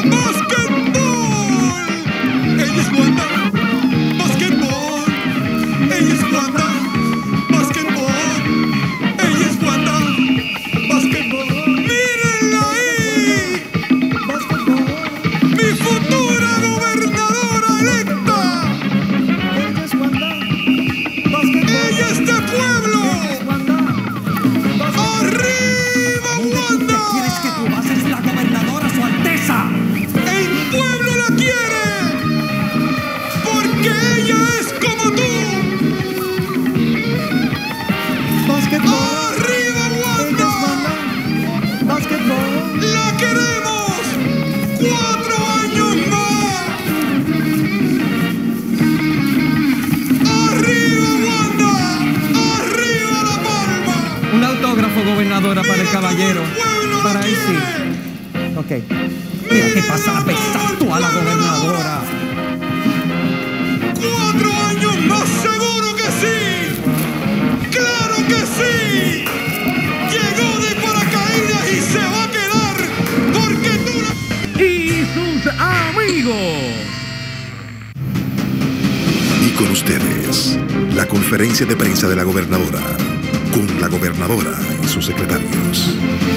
Gobernadora, para el caballero. Para él sí. Ok. Mira qué pasa, apestando a la gobernadora. 4 años más, seguro que sí. ¡Claro que sí! Llegó de paracaídas y se va a quedar porque tú... Y sus amigos. Y con ustedes, la conferencia de prensa de la gobernadora, con la gobernadora y sus secretarios.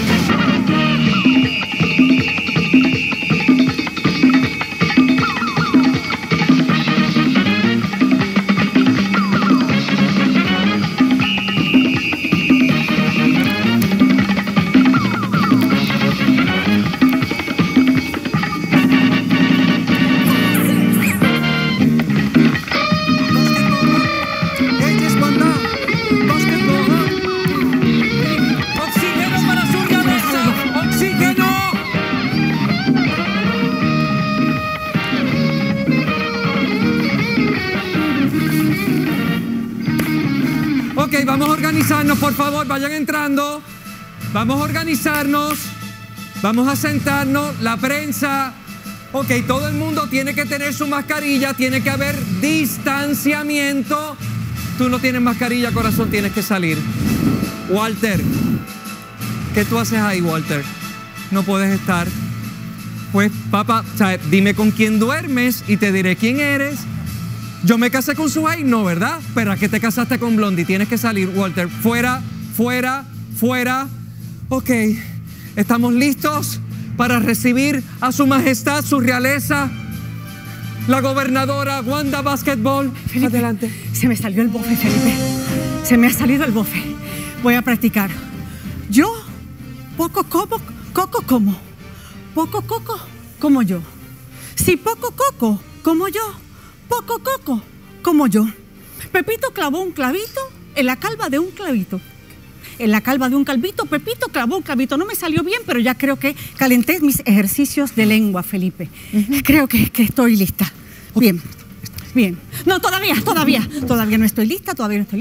Vamos a organizarnos, por favor, vayan entrando. Vamos a organizarnos. Vamos a sentarnos, la prensa. Ok, todo el mundo tiene que tener su mascarilla, tiene que haber distanciamiento. Tú no tienes mascarilla, corazón, tienes que salir. Walter, ¿qué tú haces ahí, Walter? No puedes estar. Pues, papá, o sea, dime con quién duermes y te diré quién eres. Yo me casé con Suhey, no, ¿verdad? Pero ¿a qué te casaste con Blondie? Tienes que salir, Walter. Fuera, fuera, fuera. Ok, estamos listos para recibir a su majestad, su realeza, la gobernadora Wanda Basketball. Felipe, adelante. Se me salió el bofe, Felipe. Se me ha salido el bofe. Voy a practicar. Yo, poco como, coco como. Poco coco como yo. Si poco coco como yo, poco coco como yo. Pepito clavó un clavito en la calva de un clavito. En la calva de un calvito, Pepito clavó un clavito. No me salió bien, pero ya creo que calenté mis ejercicios de lengua, Felipe. Creo que estoy lista. Bien, bien. No, todavía no estoy lista,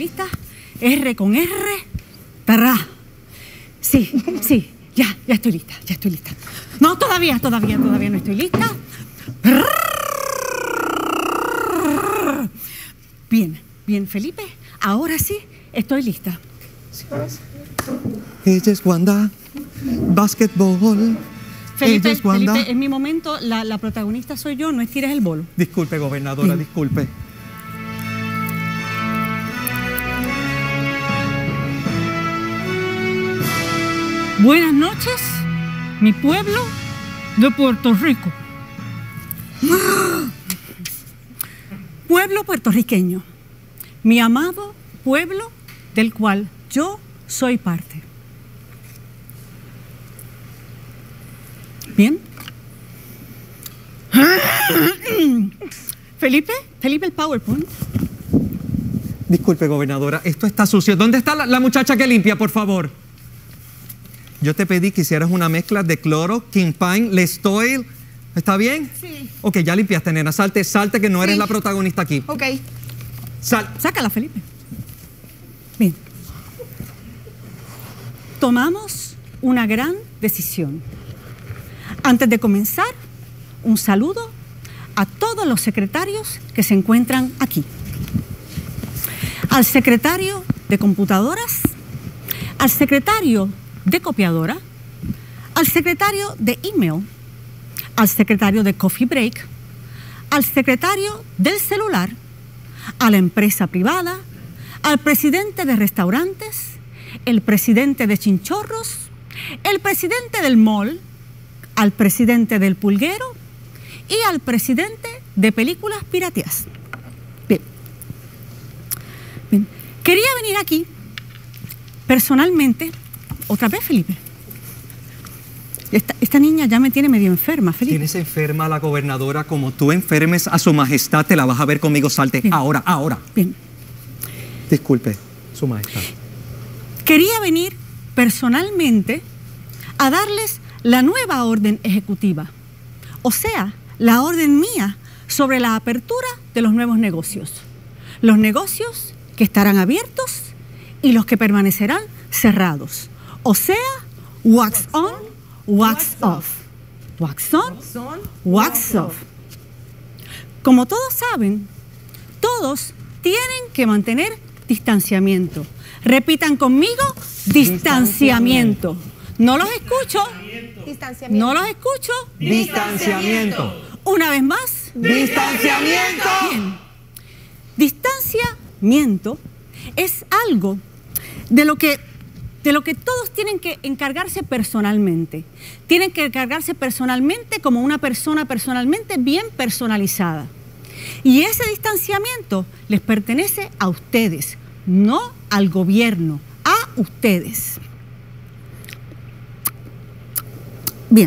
R con R, tará. Sí, ya estoy lista, No, todavía no estoy lista. Bien, Felipe, ahora sí estoy lista. Ella es Wanda Basketball. Felipe, en mi momento la protagonista soy yo, no estires el bolo. Disculpe, gobernadora, disculpe. Buenas noches, mi pueblo de Puerto Rico. Pueblo puertorriqueño, mi amado pueblo del cual yo soy parte. Bien. Felipe, el PowerPoint. Disculpe, gobernadora, esto está sucio. ¿Dónde está la muchacha que limpia, por favor? Yo te pedí que hicieras una mezcla de cloro, King Pine, Lestoil. ¿Está bien? Sí. Ok, ya limpiaste, nena. Salte que no eres la protagonista aquí. Ok. Sácala, Felipe. Bien. Tomamos una gran decisión. Antes de comenzar, un saludo a todos los secretarios que se encuentran aquí. Al secretario de computadoras, al secretario de copiadora, al secretario de email, al secretario de Coffee Break, al secretario del celular, a la empresa privada, al presidente de restaurantes, el presidente de chinchorros, el presidente del mall, al presidente del pulguero y al presidente de películas pirateadas. Bien. Bien. Quería venir aquí personalmente, otra vez, Felipe. Esta niña ya me tiene medio enferma, Felipe. Tienes enferma a la gobernadora. Como tú enfermes a su majestad, te la vas a ver conmigo. Salte. Bien. Ahora. Bien. Disculpe, su majestad. Quería venir personalmente a darles la nueva orden ejecutiva, o sea, la orden mía sobre la apertura de los nuevos negocios. Los negocios que estarán abiertos y los que permanecerán cerrados. O sea, wax on, wax off. Wax on, wax off. Como todos saben, todos tienen que mantener distanciamiento. Repitan conmigo, distanciamiento. No los escucho. No los escucho. Distanciamiento. Una vez más. Distanciamiento. Bien. Distanciamiento es algo de lo que todos tienen que encargarse personalmente. Tienen que encargarse personalmente como una persona personalmente bien personalizada. Y ese distanciamiento les pertenece a ustedes, no al gobierno, a ustedes. Bien.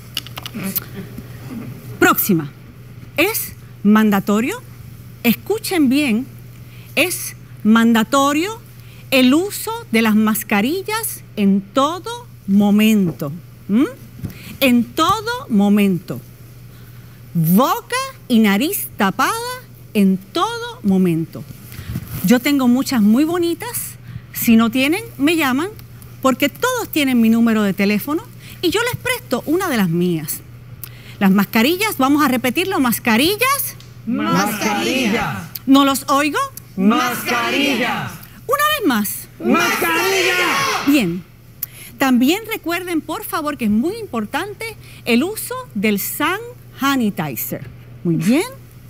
Próxima. Es mandatorio, escuchen bien, es mandatorio el uso de las mascarillas en todo momento. En todo momento. Boca y nariz tapada en todo momento. Yo tengo muchas muy bonitas. Si no tienen, me llaman, porque todos tienen mi número de teléfono y yo les presto una de las mías. Las mascarillas, vamos a repetirlo, mascarillas. Mascarillas. ¿No los oigo? Mascarillas. Una vez más. Mascarillas. Bien. También recuerden, por favor, que es muy importante el uso del hand sanitizer. Muy bien.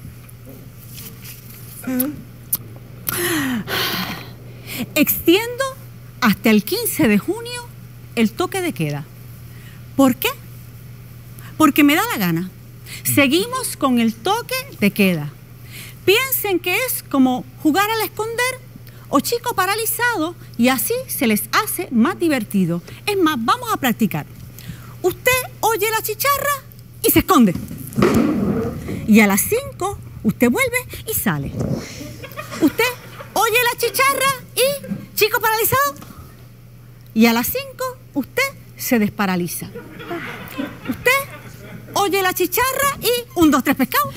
Extiendo hasta el 15 de junio el toque de queda. ¿Por qué? Porque me da la gana. Seguimos con el toque de queda. Piensen que es como jugar al esconder o chico paralizado y así se les hace más divertido. Es más, vamos a practicar. Usted oye la chicharra y se esconde. Y a las 5 usted vuelve y sale. Usted oye la chicharra y chico paralizado. Y a las 5 usted se desparaliza. Usted oye la chicharra y 1, 2, 3 pescado.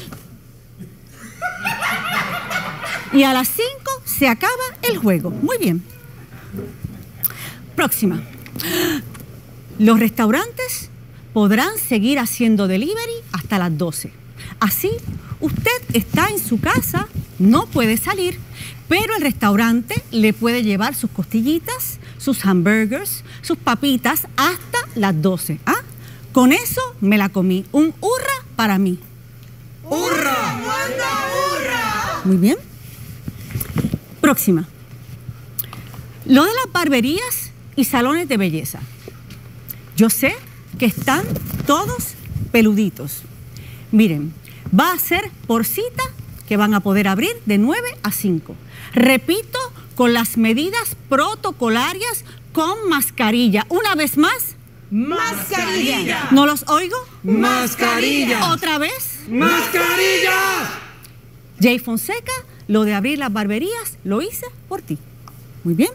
Y a las 5 se acaba el juego. Muy bien. Próxima. Los restaurantes podrán seguir haciendo delivery hasta las 12. Así, usted está en su casa, no puede salir, pero el restaurante le puede llevar sus costillitas, sus hamburgers, sus papitas hasta las 12. ¿Ah? Con eso me la comí. Un hurra para mí. ¡Hurra! Muy bien. Próxima. Lo de las barberías y salones de belleza. Yo sé que están todos peluditos. Miren, va a ser por cita que van a poder abrir de 9 a 5. Repito, con las medidas protocolarias con mascarilla. Una vez más. ¡Mascarilla! ¿No los oigo? ¡Mascarilla! ¿Otra vez? ¡Mascarilla! Jay Fonseca, lo de abrir las barberías lo hice por ti. Muy bien.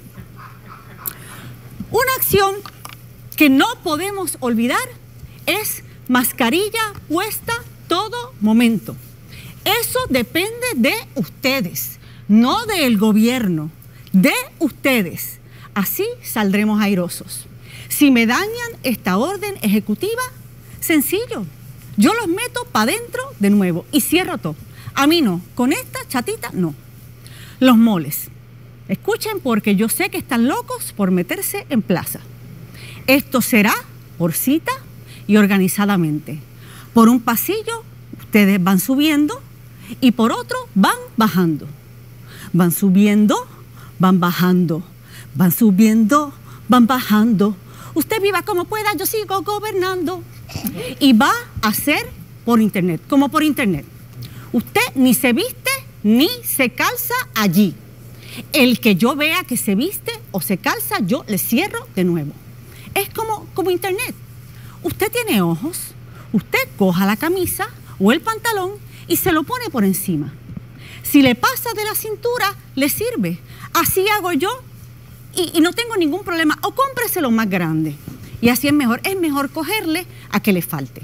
Una acción que no podemos olvidar es mascarilla puesta todo momento. Eso depende de ustedes, no del gobierno, de ustedes. Así saldremos airosos. Si me dañan esta orden ejecutiva, sencillo, yo los meto para adentro de nuevo y cierro todo. A mí no, con esta chatita no. Los moles. Escuchen porque yo sé que están locos por meterse en plaza. Esto será por cita y organizadamente. Por un pasillo ustedes van subiendo y por otro van bajando. Van subiendo, van bajando, van subiendo, van bajando. Usted viva como pueda, yo sigo gobernando. Y va a ser por internet, como por internet. Usted ni se viste ni se calza allí. El que yo vea que se viste o se calza, yo le cierro de nuevo. Es como internet. Usted tiene ojos, usted coja la camisa o el pantalón y se lo pone por encima. Si le pasa de la cintura, le sirve. Así hago yo y no tengo ningún problema. O cómpreselo más grande. Y así es mejor cogerle a que le falte.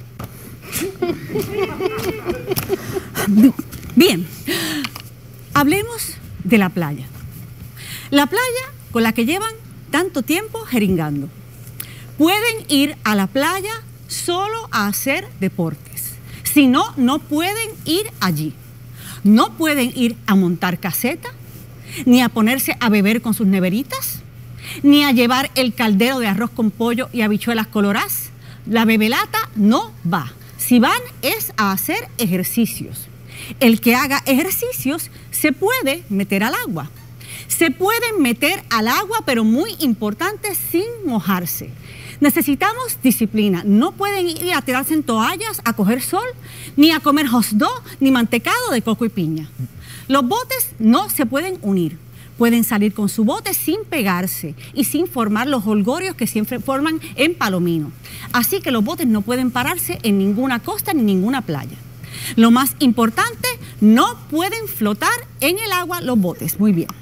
Bien, hablemos de la playa. La playa con la que llevan tanto tiempo jeringando. Pueden ir a la playa solo a hacer deportes. Si no, no pueden ir allí. No pueden ir a montar caseta, ni a ponerse a beber con sus neveritas, ni a llevar el caldero de arroz con pollo y habichuelas coloradas. La bebelata no va. Si van es a hacer ejercicios. El que haga ejercicios se puede meter al agua. Se pueden meter al agua, pero muy importante, sin mojarse. Necesitamos disciplina. No pueden ir a tirarse en toallas, a coger sol, ni a comer hot dog, ni mantecado de coco y piña. Los botes no se pueden unir. Pueden salir con su bote sin pegarse y sin formar los holgorios que siempre forman en Palomino. Así que los botes no pueden pararse en ninguna costa ni ninguna playa. Lo más importante, no pueden flotar en el agua los botes. Muy bien.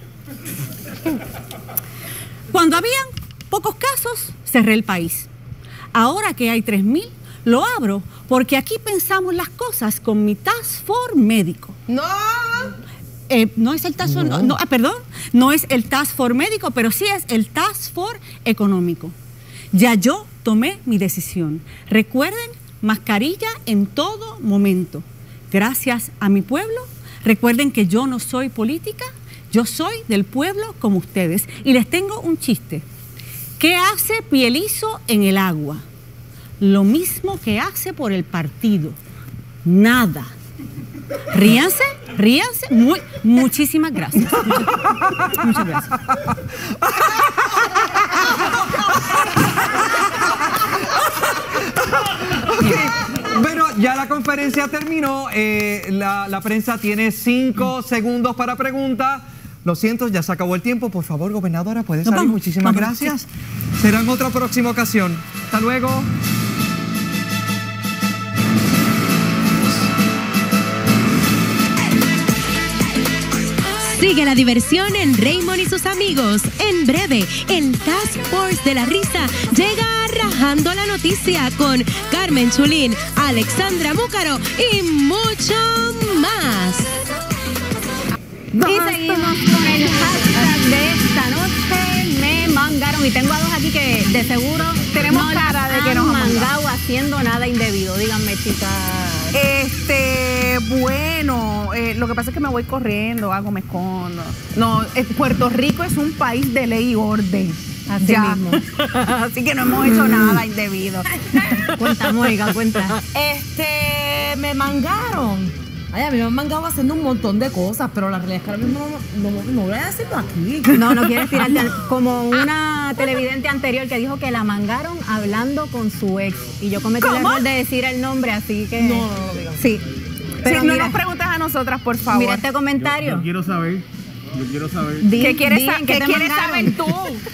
Cuando habían pocos casos, cerré el país. Ahora que hay 3.000, lo abro porque aquí pensamos las cosas con mi task force médico. No. No es el task force, no es el task force médico, pero sí es el task force económico. Ya yo tomé mi decisión. Recuerden, mascarilla en todo momento. Gracias a mi pueblo. Recuerden que yo no soy política, yo soy del pueblo como ustedes. Y les tengo un chiste. ¿Qué hace Pielizo en el agua? Lo mismo que hace por el partido. Nada. Ríanse, ríanse. Muchísimas gracias. Muchas gracias. Bueno, ya la conferencia terminó. La prensa tiene 5 segundos para pregunta. Lo siento, ya se acabó el tiempo. Por favor, gobernadora, puede salir. Muchísimas gracias. Será en otra próxima ocasión. Hasta luego. Sigue la diversión en Raymond y sus amigos. En breve, el Task Force de la Risa llega rajando la noticia con Carmen Chulín, Alexandra Múcaro y mucho más. Y seguimos con el hashtag de esta noche, me mangaron. Y tengo a dos aquí que de seguro tenemos cara de que nos han mangado haciendo nada indebido. Díganme, chicas. Bueno, lo que pasa es que me voy corriendo, me escondo. No, Puerto Rico es un país de ley y orden. Así mismo. Así que no hemos hecho nada indebido. Cuenta, Mónica, cuenta. Me mangaron. Ay, a mí me han mangado haciendo un montón de cosas, pero la realidad es que ahora mismo no voy a decirlo aquí. No quieres tirarte como una televidente anterior que dijo que la mangaron hablando con su ex. Y yo cometí el error de decir el nombre, así que... No digas. Sí. Pero sí, no nos preguntes a nosotras, por favor. Mira este comentario. Yo quiero saber. ¿Qué quieres saber tú?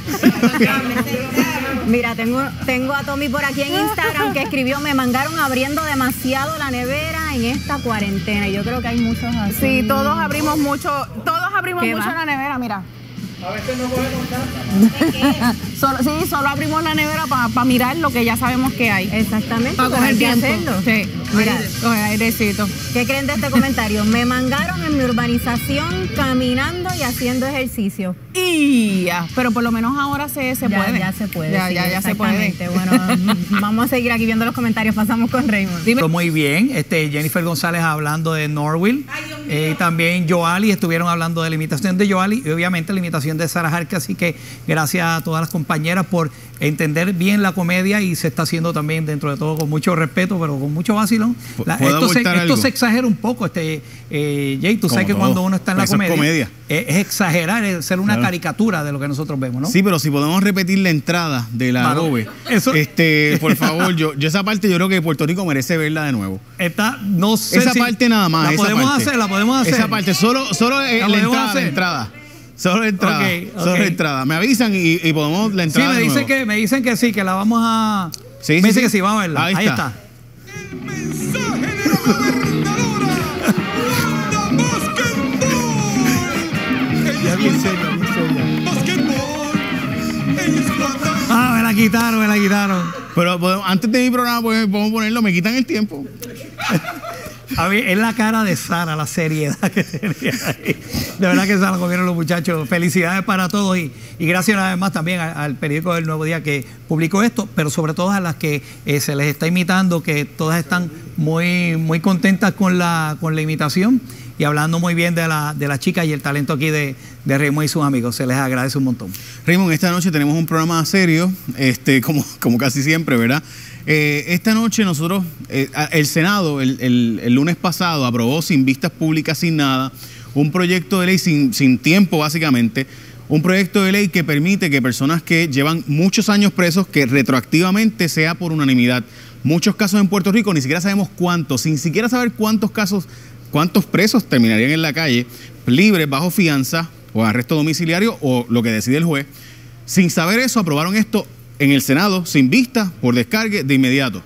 Mira, tengo a Tommy por aquí en Instagram que escribió: me mangaron abriendo demasiado la nevera en esta cuarentena. Y yo creo que hay muchos así. Sí, todos abrimos mucho la nevera, mira. A veces no puede contar. Solo abrimos la nevera para mirar lo que ya sabemos que hay. Exactamente. Para coger tiempo. Sí. Mira, coger airecito. ¿Qué creen de este comentario? Me mangaron en mi urbanización caminando y haciendo ejercicio. Pero por lo menos ahora se puede. Ya se puede. Ya se puede. Bueno, vamos a seguir aquí viendo los comentarios. Pasamos con Raymond. Muy bien. Jennifer González hablando de Norwell. También Joali estuvieron hablando de la imitación de Joali y obviamente la imitación de Sara Jarque. Así que gracias a todas las compañeras. compañeras por entender bien la comedia y se está haciendo también dentro de todo con mucho respeto, pero con mucho vacilón. Esto se exagera un poco, Jay, tú sabes que cuando uno está en la comedia, es exagerar, es ser una caricatura de lo que nosotros vemos, ¿no? Sí, pero si podemos repetir la entrada de la Adobe, por favor, yo esa parte yo creo que Puerto Rico merece verla de nuevo. No sé esa parte nada más. La podemos hacer. Esa parte, solo la entrada. Solo la entrada. Solo la entrada. Me avisan y podemos la entrada. Sí, me dicen que sí, que la vamos a. Sí, me dicen que sí, vamos a verla. Ahí está. El mensaje de la gobernadora Wanda Basquetbol. Ella es bien seria. Basquetbol. Ella es plata. Me la quitaron. Pero antes de mi programa podemos ponerlo, me quitan el tiempo. A ver, es la cara de Sara, la seriedad que tenía ahí. De verdad que se la comieron los muchachos. Felicidades para todos y gracias una vez más también al periódico del Nuevo Día que publicó esto, pero sobre todo a las que se les está imitando, que todas están muy contentas con la imitación y hablando muy bien de la chica y el talento aquí de Raymond y sus amigos. Se les agradece un montón. Raymond, esta noche tenemos un programa serio, como casi siempre, ¿verdad? Esta noche nosotros, el Senado el lunes pasado aprobó sin vistas públicas, sin nada, un proyecto de ley sin tiempo básicamente, un proyecto de ley que permite que personas que llevan muchos años presos, que retroactivamente sea por unanimidad. Muchos casos en Puerto Rico, ni siquiera sabemos cuántos, sin siquiera saber cuántos presos terminarían en la calle, libres, bajo fianza o arresto domiciliario o lo que decide el juez. Sin saber eso, aprobaron esto en el Senado, sin vista, por descargue, de inmediato.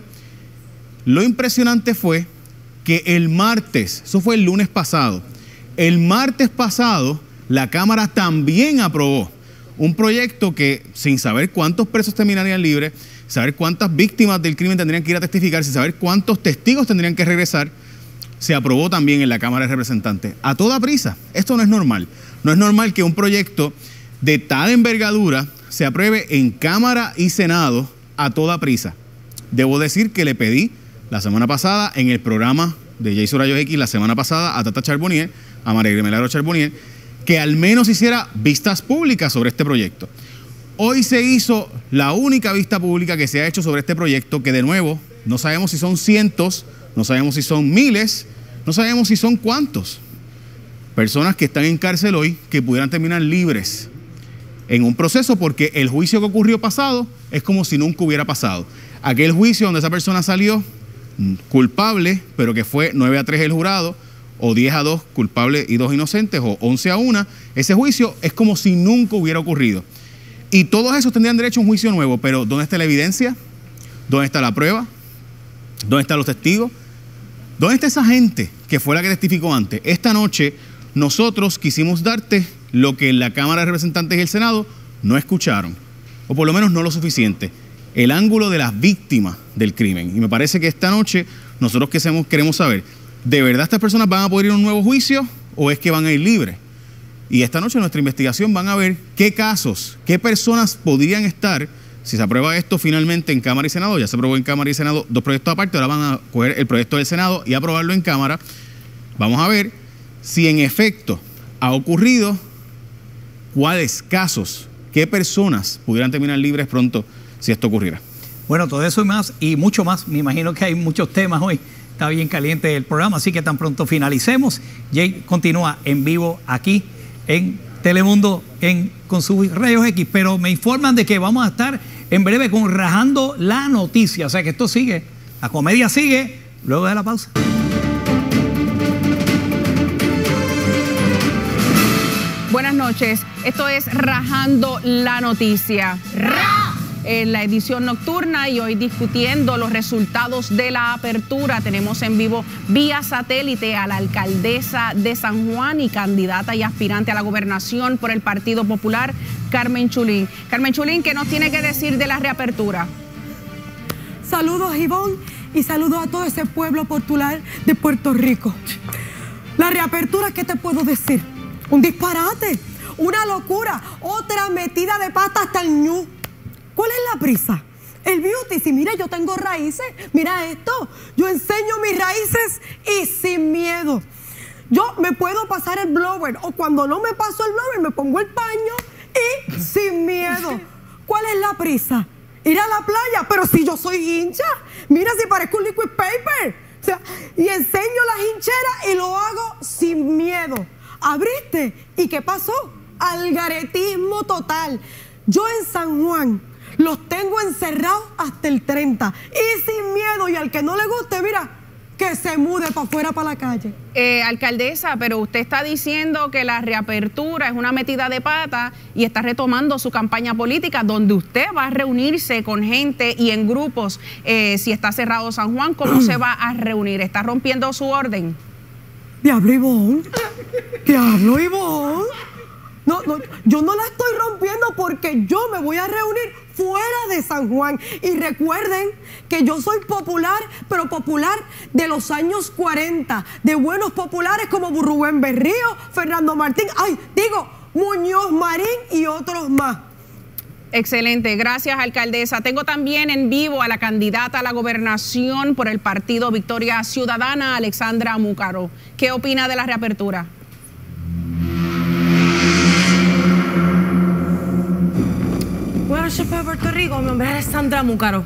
Lo impresionante fue que el martes, eso fue el lunes pasado, el martes pasado la Cámara también aprobó un proyecto que, sin saber cuántos presos terminarían libres, saber cuántas víctimas del crimen tendrían que ir a testificar, sin saber cuántos testigos tendrían que regresar, se aprobó también en la Cámara de Representantes. A toda prisa. Esto no es normal. No es normal que un proyecto de tal envergadura se apruebe en Cámara y Senado a toda prisa. Debo decir que le pedí la semana pasada en el programa de Jay Rayos X, la semana pasada a Tata Charbonnier, a María Milagro Charbonnier, que al menos hiciera vistas públicas sobre este proyecto. Hoy se hizo la única vista pública que se ha hecho sobre este proyecto, que de nuevo no sabemos si son cientos, no sabemos si son miles, no sabemos si son cuántos. Personas que están en cárcel hoy que pudieran terminar libres en un proceso, porque el juicio que ocurrió pasado es como si nunca hubiera pasado. Aquel juicio donde esa persona salió culpable, pero que fue 9-3 el jurado, o 10-2 culpable y 2 inocentes, o 11-1, ese juicio es como si nunca hubiera ocurrido. Y todos esos tendrían derecho a un juicio nuevo, pero ¿dónde está la evidencia? ¿Dónde está la prueba? ¿Dónde están los testigos? ¿Dónde está esa gente que fue la que testificó antes? Esta noche nosotros quisimos darte lo que la Cámara de Representantes y el Senado no escucharon, o por lo menos no lo suficiente, el ángulo de las víctimas del crimen. Y me parece que esta noche nosotros queremos saber, ¿de verdad estas personas van a poder ir a un nuevo juicio o es que van a ir libres? Y esta noche en nuestra investigación van a ver qué casos, qué personas podrían estar, si se aprueba esto finalmente en Cámara y Senado. Ya se aprobó en Cámara y Senado 2 proyectos aparte, ahora van a coger el proyecto del Senado y aprobarlo en Cámara. Vamos a ver si en efecto ha ocurrido, cuáles casos, qué personas pudieran terminar libres pronto si esto ocurriera. Bueno, todo eso y más, y mucho más. Me imagino que hay muchos temas hoy. Está bien caliente el programa, así que tan pronto finalicemos, Jay continúa en vivo aquí en Telemundo con sus Rayos X, pero me informan de que vamos a estar en breve con Rajando la Noticia. O sea que esto sigue, la comedia sigue luego de la pausa. Buenas noches, esto es Rajando la Noticia. En la edición nocturna y hoy discutiendo los resultados de la apertura. Tenemos en vivo vía satélite a la alcaldesa de San Juan y candidata y aspirante a la gobernación por el Partido Popular, Carmen Chulín. Carmen Chulín, ¿qué nos tiene que decir de la reapertura? Saludos, Ivonne, y saludos a todo ese pueblo popular de Puerto Rico. La reapertura, ¿qué te puedo decir? Un disparate, una locura, otra metida de pata hasta el ñu. ¿Cuál es la prisa? El beauty, si mira, yo tengo raíces, mira esto, yo enseño mis raíces y sin miedo. Yo me puedo pasar el blower o cuando no me paso el blower me pongo el paño y sin miedo. ¿cuál es la prisa? Ir a la playa, pero si yo soy hincha, mira si parezco un liquid paper. O sea, y enseño las hincheras y lo hago sin miedo. Abriste, ¿y qué pasó? Algaretismo total. Yo en San Juan los tengo encerrados hasta el 30 y sin miedo, y al que no le guste, mira, que se mude para afuera, para la calle. Alcaldesa, pero usted está diciendo que la reapertura es una metida de pata y está retomando su campaña política, donde usted va a reunirse con gente y en grupos. Si está cerrado San Juan, ¿cómo se va a reunir? ¿Está rompiendo su orden? Diablo, Ivonne. Diablo, Ivonne. No, yo no la estoy rompiendo porque yo me voy a reunir fuera de San Juan. Y recuerden que yo soy popular, pero popular de los años 40, de buenos populares como Rubén Berrío, Fernando Martín, Muñoz Marín y otros más. Excelente, gracias, alcaldesa. Tengo también en vivo a la candidata a la gobernación por el partido Victoria Ciudadana, Alexandra Múcaro. ¿Qué opina de la reapertura? Buenas noches para Puerto Rico, mi nombre es Alexandra Múcaro.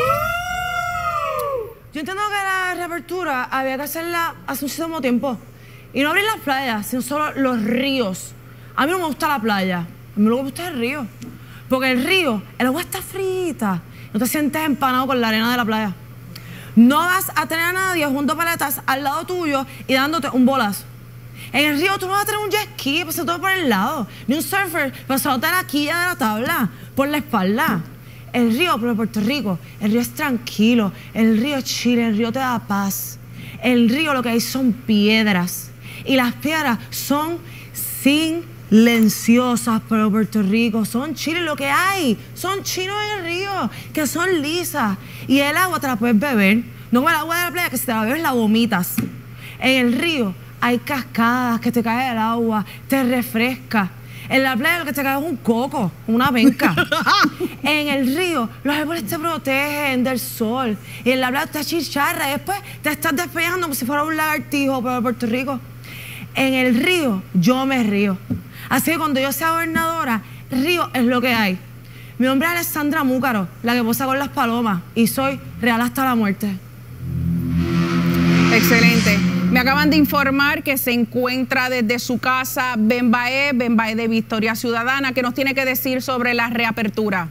Yo entiendo que la reapertura había que hacerla hace muchísimo tiempo. Y no abrir las playas, sino solo los ríos. A mí no me gusta la playa, a mí me gusta el río. Porque el río, el agua está frita. No te sientes empanado con la arena de la playa. No vas a tener a nadie junto a paletas al lado tuyo y dándote un bolazo. En el río tú no vas a tener un jet ski pasando todo por el lado, ni un surfer pasándote la quilla de la tabla por la espalda. El río, pero en Puerto Rico, el río es tranquilo, el río es chile, el río te da paz. El río lo que hay son piedras y las piedras son silenciosas, pero en Puerto Rico son chiles lo que hay, son chinos en el río que son lisas y el agua te la puedes beber, no como el agua de la playa que si te la bebes la vomitas. En el río hay cascadas que te cae el agua, te refresca. En la playa lo que te cae es un coco, una penca. En el río los árboles te protegen del sol. Y en la playa te chicharra y después te estás despejando como si fuera un lagartijo, pero en Puerto Rico. En el río yo me río. Así que cuando yo sea gobernadora, río es lo que hay. Mi nombre es Alexandra Múcaro, la que posa con las palomas, y soy real hasta la muerte. Excelente. Me acaban de informar que se encuentra desde su casa Ben Baez de Victoria Ciudadana. ¿Qué nos tiene que decir sobre la reapertura?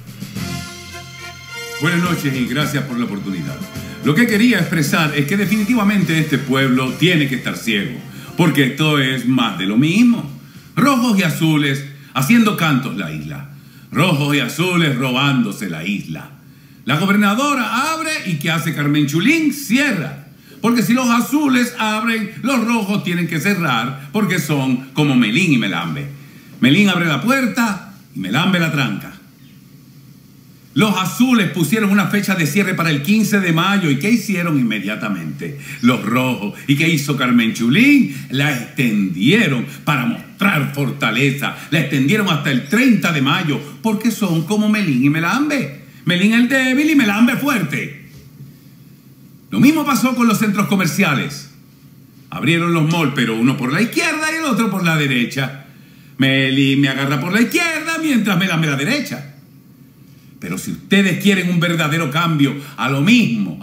Buenas noches y gracias por la oportunidad. Lo que quería expresar es que definitivamente este pueblo tiene que estar ciego, porque esto es más de lo mismo. Rojos y azules haciendo cantos la isla. Rojos y azules robándose la isla. La gobernadora abre y ¿qué hace Carmen Chulín? Cierra. Porque si los azules abren, los rojos tienen que cerrar porque son como Melín y Melambe. Melín abre la puerta y Melambe la tranca. Los azules pusieron una fecha de cierre para el 15 de mayo. ¿Y qué hicieron inmediatamente? Los rojos. ¿Y qué hizo Carmen Chulín? La extendieron para mostrar fortaleza. La extendieron hasta el 30 de mayo porque son como Melín y Melambe. Melín el débil y Melambe fuerte. Lo mismo pasó con los centros comerciales. Abrieron los malls, pero uno por la izquierda y el otro por la derecha. Melín me agarra por la izquierda mientras Melambe la derecha. Pero si ustedes quieren un verdadero cambio, a lo mismo,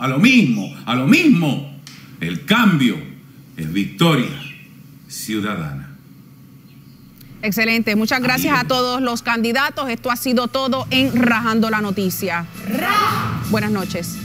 el cambio es Victoria Ciudadana. Excelente, muchas gracias a todos los candidatos. Esto ha sido todo en Rajando la Noticia. Buenas noches.